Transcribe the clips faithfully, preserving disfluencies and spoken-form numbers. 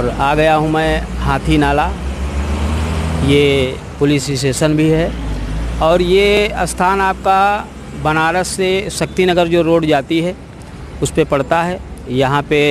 और आ गया हूँ मैं हाथी नाला। ये पुलिस स्टेशन भी है और ये स्थान आपका बनारस से शक्तिनगर जो रोड जाती है उस पे पड़ता है। यहाँ पे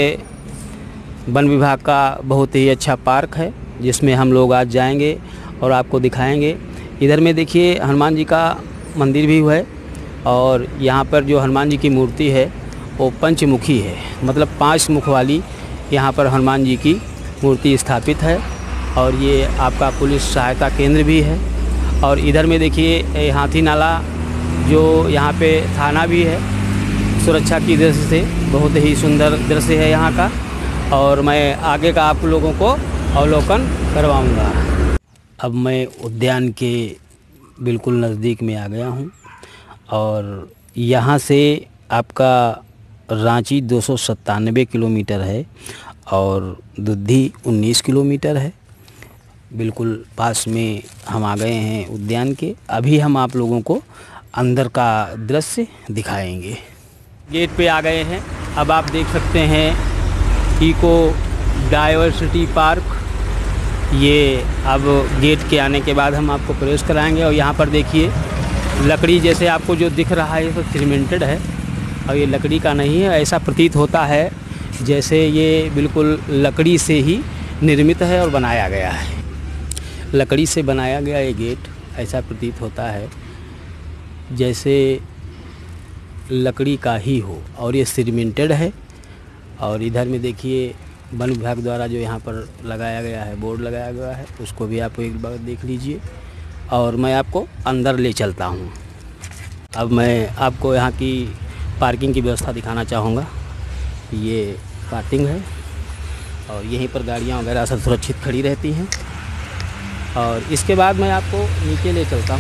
वन विभाग का बहुत ही अच्छा पार्क है जिसमें हम लोग आज जाएंगे और आपको दिखाएंगे। इधर में देखिए हनुमान जी का मंदिर भी है और यहाँ पर जो हनुमान जी की मूर्ति है वो पंचमुखी है, मतलब पांच मुख वाली यहाँ पर हनुमान जी की मूर्ति स्थापित है। और ये आपका पुलिस सहायता केंद्र भी है। और इधर में देखिए हाथी नाला जो यहाँ पे थाना भी है। सुरक्षा की दृष्टि से बहुत ही सुंदर दृश्य है यहाँ का और मैं आगे का आप लोगों को अवलोकन करवाऊँगा। अब मैं उद्यान के बिल्कुल नज़दीक में आ गया हूँ और यहाँ से आपका रांची दो सौ सत्तानवे किलोमीटर है और दुद्धी उन्नीस किलोमीटर है। बिल्कुल पास में हम आ गए हैं उद्यान के। अभी हम आप लोगों को अंदर का दृश्य दिखाएंगे। गेट पे आ गए हैं। अब आप देख सकते हैं इको डाइवर्सिटी पार्क। ये अब गेट के आने के बाद हम आपको प्रवेश कराएंगे और यहाँ पर देखिए लकड़ी जैसे आपको जो दिख रहा है ये तो सीमेंटेड है और ये लकड़ी का नहीं है। ऐसा प्रतीत होता है जैसे ये बिल्कुल लकड़ी से ही निर्मित है और बनाया गया है। लकड़ी से बनाया गया ये गेट ऐसा प्रतीत होता है जैसे लकड़ी का ही हो और ये सीमेंटेड है। और इधर में देखिए वन विभाग द्वारा जो यहाँ पर लगाया गया है, बोर्ड लगाया गया है, उसको भी आप एक बार देख लीजिए और मैं आपको अंदर ले चलता हूँ। अब मैं आपको यहाँ की पार्किंग की व्यवस्था दिखाना चाहूँगा। ये पार्किंग है और यहीं पर गाड़ियाँ वगैरह सब सुरक्षित खड़ी रहती हैं। और इसके बाद मैं आपको नीचे ले चलता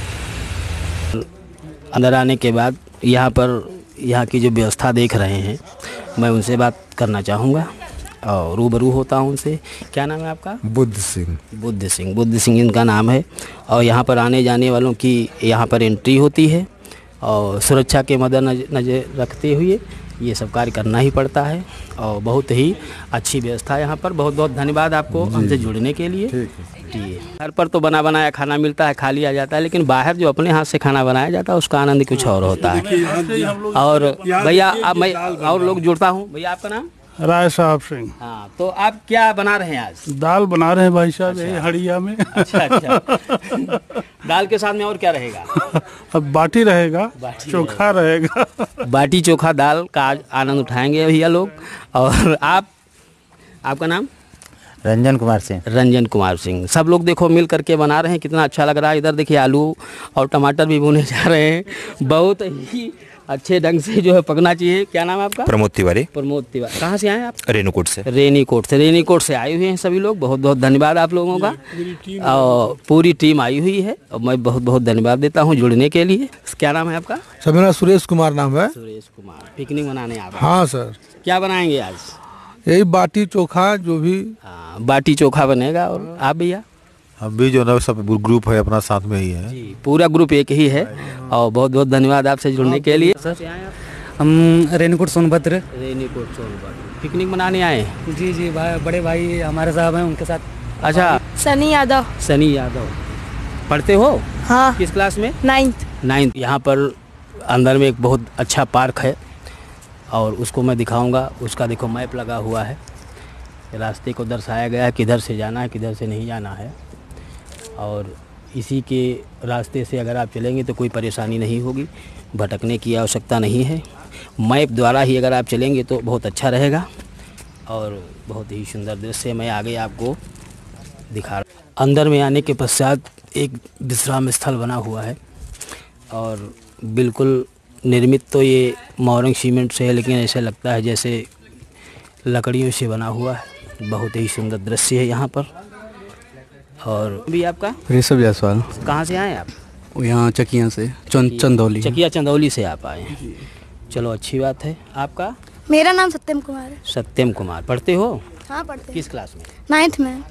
हूँ। अंदर आने के बाद यहाँ पर यहाँ की जो व्यवस्था देख रहे हैं मैं उनसे बात करना चाहूँगा और रूबरू होता हूँ उनसे। क्या नाम है आपका? बुद्ध सिंह। बुद्ध सिंह बुद्ध सिंह इनका नाम है। और यहाँ पर आने जाने वालों की यहाँ पर एंट्री होती है और सुरक्षा के मद्देनजर रखते हुए ये सब कार्य करना ही पड़ता है और बहुत ही अच्छी व्यवस्था है यहाँ पर। बहुत बहुत धन्यवाद आपको हमसे जुड़ने के लिए। जी, घर पर तो बना बनाया खाना मिलता है, खा लिया जाता है, लेकिन बाहर जो अपने हाथ से खाना बनाया जाता है उसका आनंद कुछ और होता है। और भैया अब मैं और लोग जुड़ता हूँ। भैया आपका नाम? राय साहब सिंह। हाँ, तो आप क्या बना रहे हैं आज? दाल बना रहे हैं भाई साहब। अच्छा। हड़िया में। अच्छा अच्छा। दाल के साथ में और क्या रहेगा? अब बाटी रहेगा, बाटी चोखा रहेगा। बाटी चोखा दाल का आज आनंद उठाएंगे भैया लोग। और आप, आपका नाम? रंजन कुमार सिंह। रंजन कुमार सिंह। सब लोग देखो मिल करके बना रहे हैं, कितना अच्छा लग रहा है। इधर देखिए आलू और टमाटर भी भुने जा रहे हैं। बहुत ही अच्छे ढंग से जो है पकना चाहिए। क्या नाम है आपका? प्रमोद तिवारी। प्रमोद तिवारी। कहाँ से आए आप? रेणुकूट से। रेनीकोट से। रेनीकोट से आए हुए हैं सभी लोग। बहुत बहुत धन्यवाद आप लोगों का। और पूरी टीम आई हुई है और मैं बहुत बहुत धन्यवाद देता हूँ जुड़ने के लिए। क्या नाम है आपका? सर मेरा सुरेश कुमार नाम है। सुरेश कुमार। पिकनिक मनाने आप? हाँ सर। क्या बनाएंगे आज? यही बाटी चोखा जो भी। हाँ, बाटी चोखा बनेगा। और आप भैया? हम भी जो ना सब ग्रुप है अपना साथ में ही है जी, पूरा ग्रुप एक ही है। और बहुत बहुत धन्यवाद आपसे जुड़ने के लिए। सर हम रेणुकूट सोनभद्र। रेणुकूट सोनभद्र पिकनिक मनाने आए? जी जी भाई, बड़े भाई हमारे साहब हैं, उनके साथ। अच्छा, सनी यादव। सनी यादव। पढ़ते हो? हाँ। किस क्लास में? नाइन्थ। नाइन्थ। यहाँ पर अंदर में एक बहुत अच्छा पार्क है और उसको मैं दिखाऊंगा। उसका देखो मैप लगा हुआ है, रास्ते को दर्शाया गया है किधर से जाना है किधर से नहीं जाना है। और इसी के रास्ते से अगर आप चलेंगे तो कोई परेशानी नहीं होगी, भटकने की आवश्यकता नहीं है। मैप द्वारा ही अगर आप चलेंगे तो बहुत अच्छा रहेगा और बहुत ही सुंदर दृश्य मैं आगे आपको दिखा रहा। अंदर में आने के पश्चात एक विश्राम स्थल बना हुआ है और बिल्कुल निर्मित तो ये मोरंग सीमेंट से है, लेकिन ऐसा लगता है जैसे लकड़ियों से बना हुआ है। बहुत ही सुंदर दृश्य है यहाँ पर। और भी आपका? ऋषभ जायसवाल। कहाँ से आए आप? यहाँ चकिया से, चंद चंदौली। चकिया चंदौली से आप आए हैं। चलो अच्छी बात है। आपका? मेरा नाम सत्यम कुमार है। सत्यम कुमार। पढ़ते हो? हाँ पढ़ते। किस क्लास में? नाइन्थ में।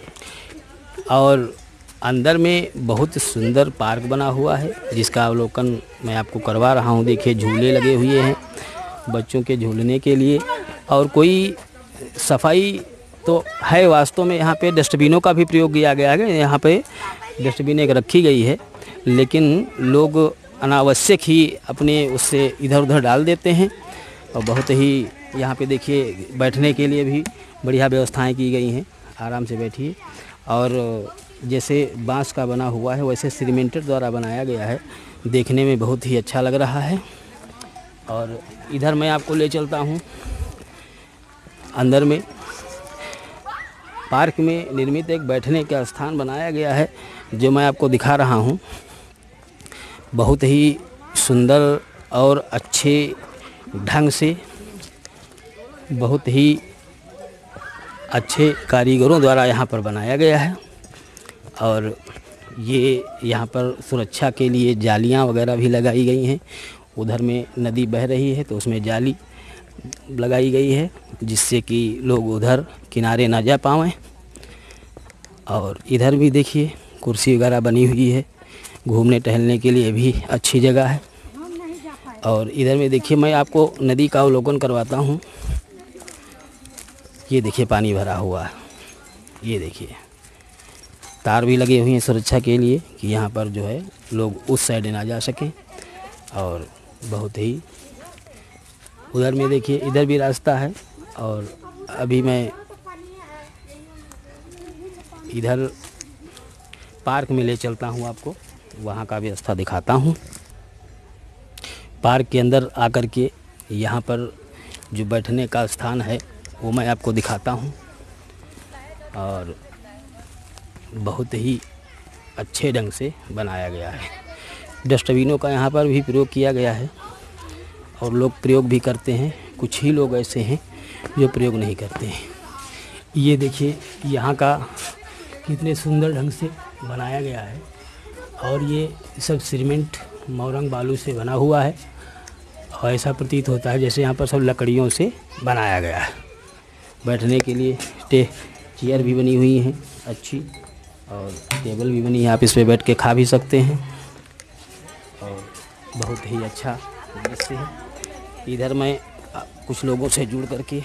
और अंदर में बहुत सुंदर पार्क बना हुआ है जिसका अवलोकन मैं आपको करवा रहा हूँ। देखिए झूले लगे हुए हैं बच्चों के झूलने के लिए और कोई सफाई तो है वास्तव में यहाँ पे डस्टबिनों का भी प्रयोग किया गया है। यहाँ पे डस्टबिन एक रखी गई है, लेकिन लोग अनावश्यक ही अपने उससे इधर उधर डाल देते हैं। और बहुत ही यहाँ पे देखिए बैठने के लिए भी बढ़िया व्यवस्थाएं की गई हैं, आराम से बैठिए। और जैसे बांस का बना हुआ है वैसे सीमेंटेड द्वारा बनाया गया है, देखने में बहुत ही अच्छा लग रहा है। और इधर मैं आपको ले चलता हूँ अंदर में। पार्क में निर्मित एक बैठने का स्थान बनाया गया है जो मैं आपको दिखा रहा हूँ। बहुत ही सुंदर और अच्छे ढंग से, बहुत ही अच्छे कारीगरों द्वारा यहाँ पर बनाया गया है। और ये यहाँ पर सुरक्षा के लिए जालियाँ वगैरह भी लगाई गई हैं। उधर में नदी बह रही है तो उसमें जाली लगाई गई है जिससे कि लोग उधर किनारे ना जा पाएँ। और इधर भी देखिए कुर्सी वगैरह बनी हुई है, घूमने टहलने के लिए भी अच्छी जगह है। और इधर में देखिए मैं आपको नदी का अवलोकन करवाता हूँ। ये देखिए पानी भरा हुआ है, ये देखिए तार भी लगे हुए हैं सुरक्षा के लिए कि यहाँ पर जो है लोग उस साइड ना जा सकें। और बहुत ही उधर में देखिए इधर भी रास्ता है। और अभी मैं इधर पार्क में ले चलता हूँ, आपको वहाँ का व्यवस्था दिखाता हूँ। पार्क के अंदर आकर के यहाँ पर जो बैठने का स्थान है वो मैं आपको दिखाता हूँ। और बहुत ही अच्छे ढंग से बनाया गया है। डस्टबिनों का यहाँ पर भी प्रयोग किया गया है और लोग प्रयोग भी करते हैं। कुछ ही लोग ऐसे हैं जो प्रयोग नहीं करते हैं। ये देखिए यहाँ का कितने सुंदर ढंग से बनाया गया है। और ये सब सीमेंट मोरंग बालू से बना हुआ है और ऐसा प्रतीत होता है जैसे यहाँ पर सब लकड़ियों से बनाया गया है। बैठने के लिए टे चेयर भी बनी हुई हैं अच्छी, और टेबल भी बनी है, आप इस पे बैठ के खा भी सकते हैं। और बहुत ही अच्छा दृश्य है। इधर मैं कुछ लोगों से जुड़ करके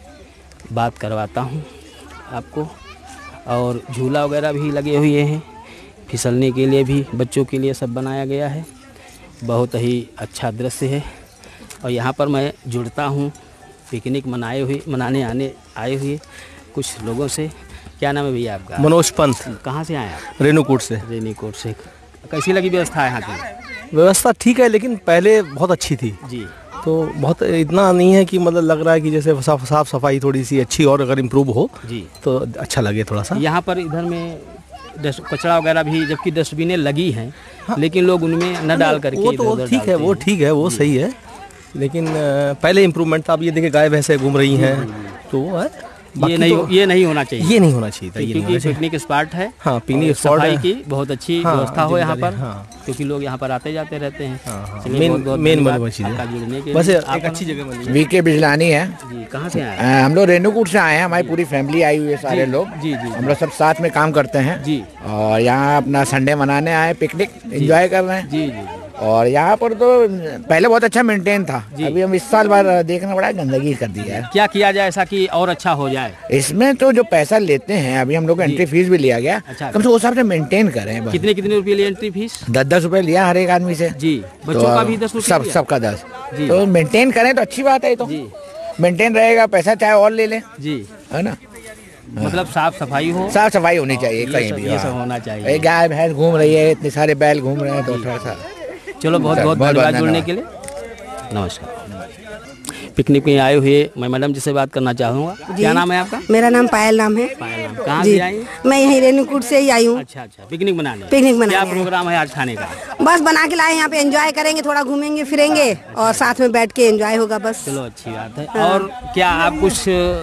बात करवाता हूँ आपको। और झूला वगैरह भी लगे हुए हैं, फिसलने के लिए भी बच्चों के लिए सब बनाया गया है। बहुत ही अच्छा दृश्य है। और यहाँ पर मैं जुड़ता हूँ पिकनिक मनाए हुए मनाने आने आए हुए कुछ लोगों से। क्या नाम है भैया आपका? मनोज पंत। कहाँ से आए आप? रेणुकूट से। रेणुकूट से। कैसी लगी व्यवस्था यहाँ की? व्यवस्था ठीक है, लेकिन पहले बहुत अच्छी थी जी। तो बहुत इतना नहीं है कि मतलब लग रहा है कि जैसे साफ साफ सफाई थोड़ी सी अच्छी और अगर इम्प्रूव हो जी तो अच्छा लगे थोड़ा सा। यहाँ पर इधर में डस्ट कचरा वगैरह भी, जबकि डस्टबिनें लगी हैं, हाँ। लेकिन लोग उनमें न डाल करके वो तो ठीक है, वो ठीक है, वो सही है। लेकिन पहले इम्प्रूवमेंट था। अब ये देखिए गाय भैंसें घूम रही हैं तो वो है। ये नहीं तो, ये नहीं होना चाहिए, ये नहीं होना चाहिए था। क्योंकि पिकनिक स्पॉट है। हाँ, पिकनिक स्पॉट है की बहुत अच्छी हाँ, व्यवस्था हो यहाँ पर। हाँ। क्योंकि लोग यहाँ पर आते जाते रहते हैं। हाँ, मेन मेन जुड़ने के बस एक अच्छी जगह बनी। वीके बिजलानी है जी। कहाँ से आए? हम लोग रेणुकूट से आए हैं। हमारी पूरी फैमिली आई हुई है, सारे लोग। जी जी। हम लोग सब साथ में काम करते हैं जी। और यहाँ अपना संडे मनाने आए, पिकनिक एंजॉय कर रहे हैं। जी जी। और यहाँ पर तो पहले बहुत अच्छा मेंटेन था, अभी हम इस साल बार देखना पड़ा गंदगी कर दी है। क्या किया जाए ऐसा कि और अच्छा हो जाए? इसमें तो जो पैसा लेते हैं, अभी हम लोग का एंट्री फीस भी लिया गया। अच्छा। कम से उस हिसाब से मेंटेन करें। कितने कितने रुपए लिए एंट्री फीस? दस दस रुपए लिया हर एक आदमी से जी। बच्चों तो का भी दस रुपए? सब सबका दस। तो मेंटेन करें तो अच्छी बात है। तो मेंटेन रहेगा, पैसा चाहे और ले लें जी, है ना। मतलब साफ सफाई हो, साफ सफाई होनी चाहिए कहीं भी। ये सब होना चाहिए। गाय भैंस घूम रही है, इतने सारे बैल घूम रहे हैं तो थोड़ा सा। चलो बहुत बहुत धन्यवाद जुड़ने के लिए। नमस्कार। पिकनिक में आए हुए मैं मैडम जी से बात करना चाहूँगा। क्या नाम है आपका? मेरा नाम पायल नाम है। पायल नाम। कहाँ से आई? मैं यहीं रेणुकूट से ही आई हूँ। अच्छा अच्छा। पिकनिक मनाने? पिकनिक मनाने। क्या प्रोग्राम है आज खाने का? बस बना के लाए, यहाँ पे एंजॉय करेंगे, थोड़ा घूमेंगे फिरेंगे और साथ में बैठ के एंजोय होगा बस। चलो अच्छी बात है। और क्या आप कुछ?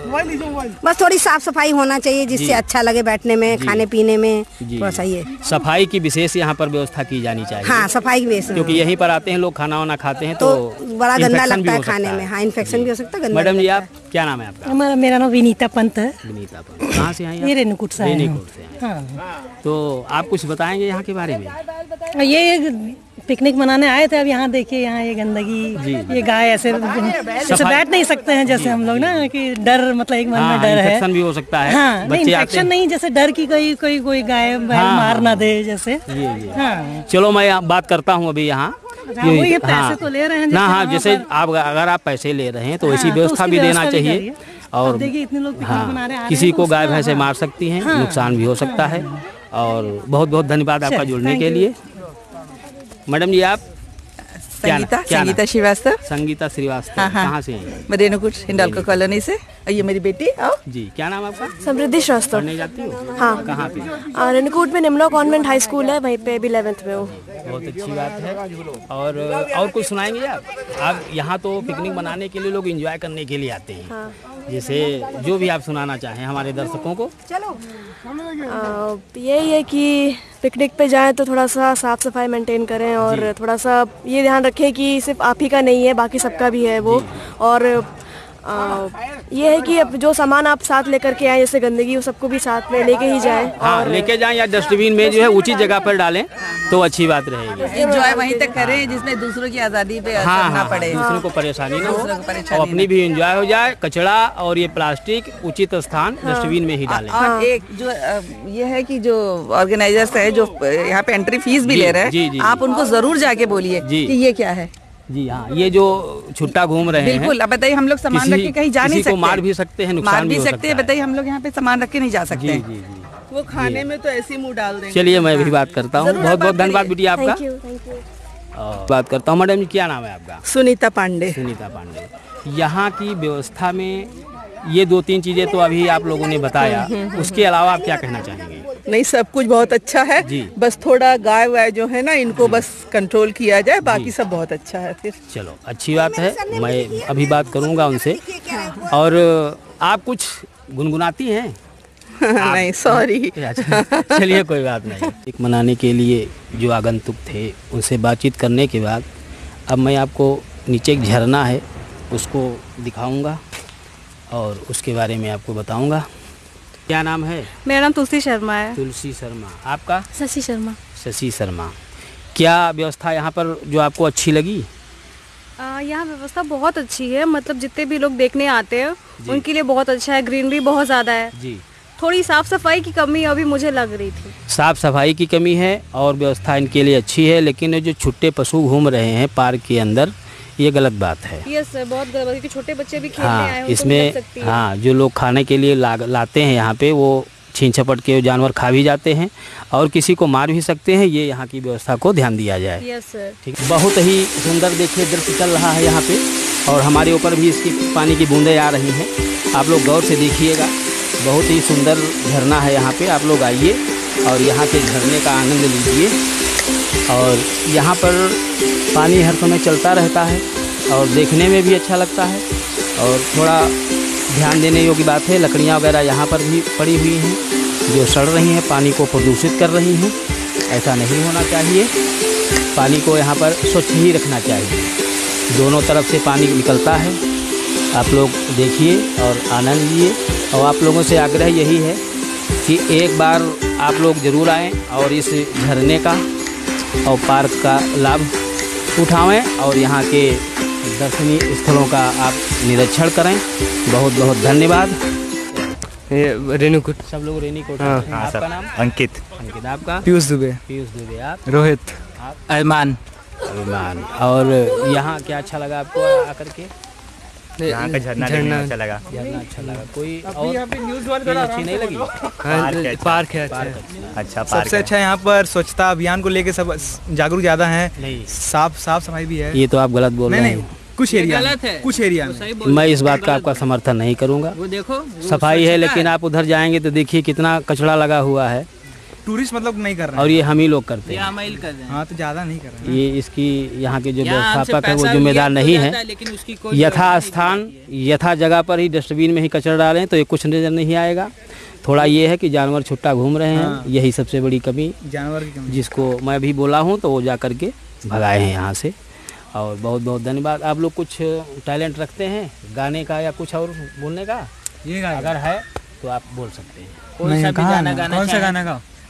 बस थोड़ी साफ सफाई होना चाहिए जिससे अच्छा लगे बैठने में, खाने पीने में। बस ये सफाई की विशेष यहाँ पर व्यवस्था की जानी चाहिए। हाँ, सफाई की व्यवस्था, क्योंकि यहीं पर आते हैं लोग, खाना वाना खाते हैं तो बड़ा गंदा लगता है खाने में। हाँ, इन्फेक्शन भी हो सकता है। मैडम जी, आप क्या नाम है आपका? हमारा मेरा नाम विनीता पंत है। विनीता पंत। कहाँ से आई? ये रेणुकूट से। रेणुकूट से। हाँ। तो आप कुछ बताएंगे यहाँ के बारे में? ये पिकनिक मनाने आए थे। अब यहाँ देखिए, यहाँ ये गंदगी, ये गाय ऐसे जैसे बैठ नहीं सकते हैं जैसे हम लोग ना, कि डर मतलब एक मन में हाँ, डर है, इन्फेक्शन भी हो सकता है। हाँ, नहीं इन्फेक्शन नहीं, जैसे डर की कोई कोई कोई गाय हाँ, मार ना दे जैसे। ये ये हाँ। चलो मैं बात करता हूँ अभी यहाँ। वो ये पैसे तो ले रहे हैं ना, हाँ, जैसे आप अगर आप पैसे ले रहे हैं तो ऐसी व्यवस्था भी देना चाहिए। और देखिए इतने लोग पिकनिक मनाने आ रहे हैं, किसी को गाय भैंसे मार सकती हैं, नुकसान भी हो सकता है। और बहुत बहुत धन्यवाद आपका जुड़ने के लिए। मैडम जी, आप संगीता संगीता श्रीवास्तव। संगीता श्रीवास्तव, हाँ, हाँ। कहाँ से हैं? मैं रेणुकूट हिंडाल्को कॉलोनी से। और ये मेरी बेटी। आओ जी, क्या नाम आपका? समृद्धि श्रीवास्तव। पढ़ने जाती हो? हाँ। कहाँ पे? रेणुकूट में निम्नो कॉन्वेंट हाई स्कूल है, वहीं पे भी इलेवेंथ में हूँ। बहुत अच्छी बात है। और और कुछ सुनाएंगे आप? आप यहाँ तो पिकनिक मनाने के लिए लोग एंजॉय करने के लिए आते हैं। हाँ। जैसे जो भी आप सुनाना चाहें हमारे दर्शकों को। चलो यही है कि पिकनिक पे जाएं तो थोड़ा सा saफ सफाई मेंटेन करें, और थोड़ा सा ये ध्यान रखें कि सिर्फ आप ही का नहीं है, बाकी सबका भी है वो। और आ, ये है कि अब जो सामान आप साथ लेकर के आए, जैसे गंदगी, वो सबको भी साथ में लेके ही जाएं। हाँ, लेके जाएं या डस्टबिन में जो है उचित जगह पर डालें तो अच्छी बात रहेगी। एंजॉय वहीं तक करें जिसमें दूसरों की आज़ादी पे असर हाँ, ना हाँ, पड़े, दूसरों को परेशानी ना हो दूसरों को परेशानी और अपनी भी एंजॉय हो जाए। कचरा और ये प्लास्टिक उचित स्थान डस्टबिन में ही डालें। और एक जो अ, ये है कि जो ऑर्गेनाइजर्स है जो यहाँ पे एंट्री फीस भी ले रहे हैं, आप उनको जरूर जाके बोलिए कि ये क्या है। जी हाँ, ये जो छुट्टा घूम रहे हैं, बिल्कुल। अब बताइए, हम लोग सामान रख के कहीं जा नहीं सकते, किसी को मार भी सकते हैं, नुकसान मार भी भी हो सकते हैं। बताइए, हम लोग यहाँ पे सामान रख के नहीं जा सकते। जी जी जी। वो खाने में तो ऐसे मुंह डाल देंगे। चलिए मैं भी बात करता हूँ। बहुत बहुत धन्यवाद बिटिया आपका। Thank you, thank you. बात करता हूँ। मैडम जी, क्या नाम है आपका? सुनीता पांडे। सुनीता पांडे। यहाँ की व्यवस्था में ये दो तीन चीजें तो अभी आप लोगों ने बताया, उसके अलावा आप क्या कहना चाहेंगे? नहीं, सब कुछ बहुत अच्छा है। बस थोड़ा गाय वाय जो है ना, इनको बस कंट्रोल किया जाए, बाकी सब बहुत अच्छा है। फिर चलो, अच्छी बात है। मैं अभी बात करूंगा उनसे। और आप कुछ गुनगुनाती हैं? नहीं, सॉरी। अच्छा, चलिए कोई बात नहीं। एक मनाने के लिए जो आगंतुक थे उनसे बातचीत करने के बाद अब मैं आपको नीचे एक झरना है उसको दिखाऊंगा और उसके बारे में आपको बताऊंगा। क्या नाम है? मेरा नाम तुलसी शर्मा है। तुलसी शर्मा। आपका? शशि शर्मा। शशि शर्मा। क्या व्यवस्था यहाँ पर जो आपको अच्छी लगी? यहाँ व्यवस्था बहुत अच्छी है, मतलब जितने भी लोग देखने आते हैं उनके लिए बहुत अच्छा है। ग्रीनरी बहुत ज़्यादा है जी। थोड़ी साफ सफाई की कमी अभी मुझे लग रही थी। साफ सफाई की कमी है और व्यवस्था इनके लिए अच्छी है, लेकिन जो छुट्टे पशु घूम रहे हैं पार्क के अंदर, ये गलत बात है। यस सर, बहुत गलत, क्योंकि छोटे बच्चे भी खेलने हाँ, आए हैं, इसमें हाँ, जो लोग खाने के लिए ला, लाते हैं यहाँ पे, वो छीन छपट के जानवर खा भी जाते हैं और किसी को मार भी सकते हैं। ये यहाँ की व्यवस्था को ध्यान दिया जाए। Yes sir. ठीक। बहुत ही सुंदर देखिए दृश्य चल रहा है यहाँ पे, और हमारे ऊपर भी इसकी पानी की बूंदें आ रही हैं। आप लोग गौर से देखिएगा, बहुत ही सुंदर झरना है यहाँ पे। आप लोग आइए और यहाँ के झरने का आनंद लीजिए। और यहाँ पर पानी हर समय चलता रहता है और देखने में भी अच्छा लगता है। और थोड़ा ध्यान देने योग्य बात है, लकड़ियाँ वगैरह यहाँ पर भी पड़ी हुई हैं जो सड़ रही हैं, पानी को प्रदूषित कर रही हैं। ऐसा नहीं होना चाहिए। पानी को यहाँ पर स्वच्छ ही रखना चाहिए। दोनों तरफ से पानी निकलता है। आप लोग देखिए और आनंद लीजिए। और आप लोगों से आग्रह यही है कि एक बार आप लोग ज़रूर आएँ और इस झरने का और पार्क का लाभ उठाएं और यहाँ के दर्शनीय स्थलों का आप निरीक्षण करें। बहुत बहुत धन्यवाद। रेणुकूट। सब लोग रेणुकूट। हाँ, आपका नाम? अंकित। अंकित। आपका? पीयूष दुबे। पीयूष दुबे। आप? रोहित। आप? अरमान। अरमान। और यहाँ क्या अच्छा लगा आपको आकर के? यहाँ का झरना झरना अच्छा लगा। झरना अच्छा लगा। कोई और अच्छी नहीं लगी? पार्क है अच्छा। अच्छा, सबसे अच्छा यहाँ पर स्वच्छता अभियान को लेके सब जागरूक ज्यादा है। नहीं, साफ साफ सफाई भी है। ये तो आप गलत बोल रहे हैं। कुछ एरिया है, कुछ एरिया में मैं इस बात का आपका समर्थन नहीं करूँगा। वो देखो, सफाई है, लेकिन आप उधर जाएंगे तो देखिए कितना कचरा लगा हुआ है। टूरिस्ट मतलब नहीं कर रहे हैं। और ये हम ही लोग करते हैं। हाँ, तो ज्यादा नहीं कर रहे हैं। ये इसकी यहाँ के जो व्यवस्थापक है वो जिम्मेदार नहीं है। यथा स्थान यथा जगह पर ही डस्टबिन में ही कचरा डालें तो ये कुछ नजर नहीं आएगा। थोड़ा ये है कि जानवर छुट्टा घूम रहे हैं। हाँ। यही सबसे बड़ी कमी, जानवर की कमी, जिसको मैं भी बोला हूँ तो वो जा करके भगाए हैं यहाँ से। और बहुत बहुत धन्यवाद। आप लोग कुछ टैलेंट रखते हैं गाने का या कुछ और बोलने का? ये अगर है तो आप बोल सकते हैं। कौन सा भी गाना गाना? कौन सा गाना का?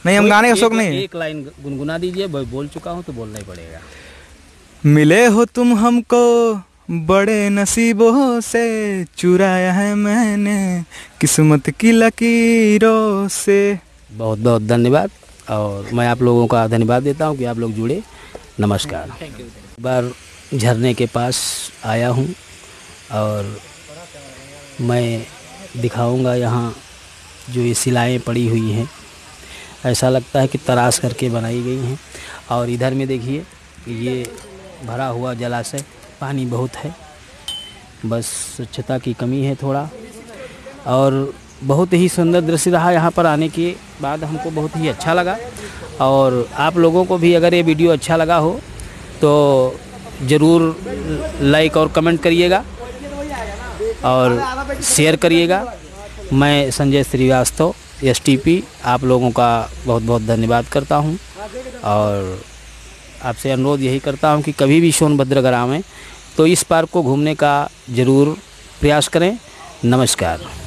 नहीं, हम गाने का शौक एक- नहीं। एक लाइन गुनगुना दीजिए, ब- बोल चुका हूँ तो बोलना ही पड़ेगा। मिले हो तुम हमको बड़े नसीबों से, चुराया है मैंने किस्मत की लकीरों से। बहुत बहुत धन्यवाद, और मैं आप लोगों का धन्यवाद देता हूँ कि आप लोग जुड़े। नमस्कार। एक बार झरने के पास आया हूँ और मैं दिखाऊंगा यहाँ जो ये सिलाएँ पड़ी हुई हैं, ऐसा लगता है कि तराश करके बनाई गई हैं। और इधर में देखिए ये भरा हुआ जलाशय, पानी बहुत है, बस स्वच्छता की कमी है थोड़ा। और बहुत ही सुंदर दृश्य रहा यहाँ पर आने के बाद, हमको बहुत ही अच्छा लगा। और आप लोगों को भी अगर ये वीडियो अच्छा लगा हो तो ज़रूर लाइक और कमेंट करिएगा और शेयर करिएगा। मैं Sanjay Srivastava S T P आप लोगों का बहुत बहुत धन्यवाद करता हूँ, और आपसे अनुरोध यही करता हूँ कि कभी भी सोनभद्र अगर आवें तो इस पार्क को घूमने का ज़रूर प्रयास करें। नमस्कार।